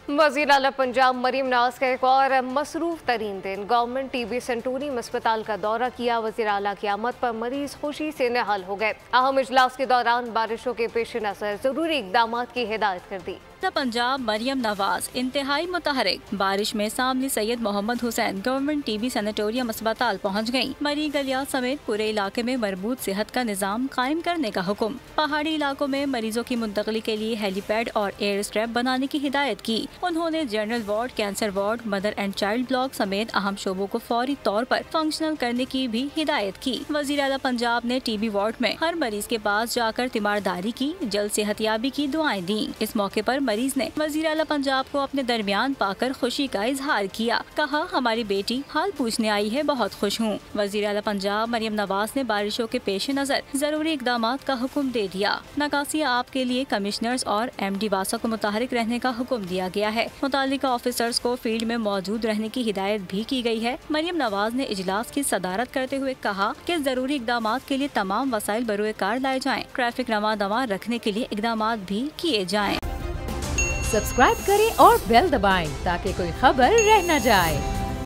वज़ीर आला पंजाब मरीम नवाज का एक और मसरूफ तरीन दिन। गवर्नमेंट टीबी सेंटोरियम अस्पताल का दौरा किया। वज़ीर आला की आमद पर मरीज खुशी से निहाल हो गए। अहम इजलास के दौरान बारिशों के पेश नज़र जरूरी इकदाम की हिदायत कर दी। पंजाब मरियम नवाज इंतहाई मुतहरिक। बारिश में सामने Syed Mohammad Hussain government TB sanatorium अस्पताल पहुंच गयी। मरी गलियात समेत पूरे इलाके में मरबूत सेहत का निजाम कायम करने का हुक्म। पहाड़ी इलाकों में मरीजों की मुंतकली के लिए हेलीपैड और एयर स्ट्रैप बनाने की हिदायत की। उन्होंने general ward, cancer ward, mother and child block समेत अहम शोबों को फौरी तौर पर फंक्शनल करने की भी हिदायत की। वज़ीर आला पंजाब ने टीबी वार्ड में हर मरीज के पास जाकर तीमारदारी की, जल्द सेहतयाबी की दुआएं दी। इस मौके पर मरीज ने वज़ीर आला पंजाब को अपने दरमियान पाकर खुशी का इजहार किया। कहा, हमारी बेटी हाल पूछने आई है, बहुत खुश हूँ। वज़ीर आला पंजाब मरियम नवाज ने बारिशों के पेश नज़र जरूरी इकदाम का हुक्म दे दिया। नकासी आप के लिए कमिश्नर्स और MD वासा को मुतहरिक रहने का हुक्म दिया गया है। मुतालिका ऑफिसर्स को फील्ड में मौजूद रहने की हिदायत भी की गई है। मरियम नवाज ने इजलास की सदारत करते हुए कहा कि जरूरी इकदाम के लिए तमाम वसाइल बरोए कार लाए जाएं। ट्रैफिक रवा दवा रखने के लिए इकदाम भी किए जाएं। सब्सक्राइब करें और बेल दबाएं ताकि कोई खबर रह न जाए।